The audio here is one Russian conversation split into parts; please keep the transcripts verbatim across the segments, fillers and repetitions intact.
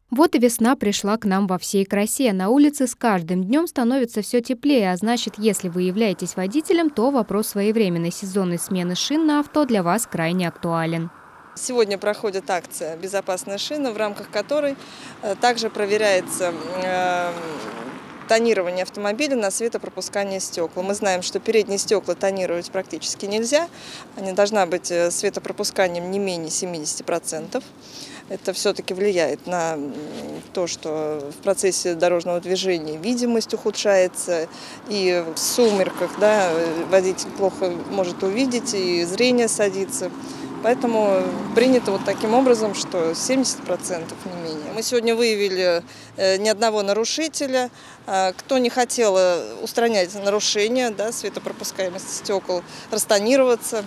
Вот и весна пришла к нам во всей красе. На улице с каждым днем становится все теплее, а значит, если вы являетесь водителем, то вопрос своевременной сезонной смены шин на авто для вас крайне актуален. Сегодня проходит акция «Безопасная шина», в рамках которой также проверяется тонирование автомобиля на светопропускание стекол. Мы знаем, что передние стекла тонировать практически нельзя. Они должны быть светопропусканием не менее семидесяти процентов. Это все-таки влияет на то, что в процессе дорожного движения видимость ухудшается, и в сумерках, да, водитель плохо может увидеть, и зрение садится. Поэтому принято вот таким образом, что семьдесят процентов не менее. Мы сегодня выявили ни одного нарушителя. Кто не хотел устранять нарушения, да, светопропускаемости стекол, растонироваться,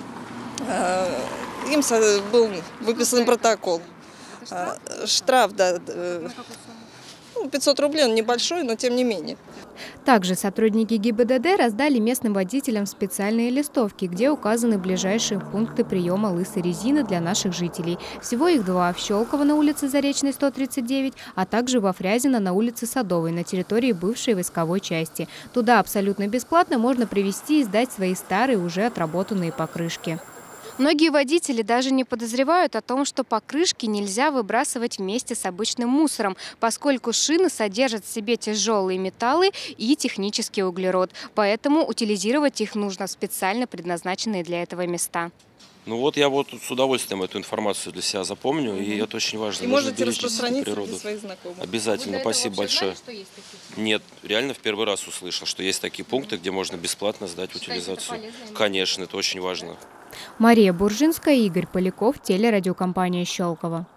им был выписан протокол. Штраф, Штраф да, ну, пятьсот рублей, он небольшой, но тем не менее. Также сотрудники ГИБДД раздали местным водителям специальные листовки, где указаны ближайшие пункты приема лысой резины для наших жителей. Всего их два – в Щелково на улице Заречной, сто тридцать девять, а также во Фрязино на улице Садовой на территории бывшей войсковой части. Туда абсолютно бесплатно можно привезти и сдать свои старые, уже отработанные покрышки. Многие водители даже не подозревают о том, что покрышки нельзя выбрасывать вместе с обычным мусором, поскольку шины содержат в себе тяжелые металлы и технический углерод. Поэтому утилизировать их нужно в специально предназначенные для этого места. Ну вот я вот с удовольствием эту информацию для себя запомню, угу. И это очень важно. И можете распространить среди своих знакомых. Обязательно, спасибо большое. Знали, что есть такие? Нет, реально в первый раз услышал, что есть такие пункты, где можно бесплатно сдать утилизацию. Конечно, это очень важно. Мария Буржинская, Игорь Поляков, телерадиокомпания «Щелково».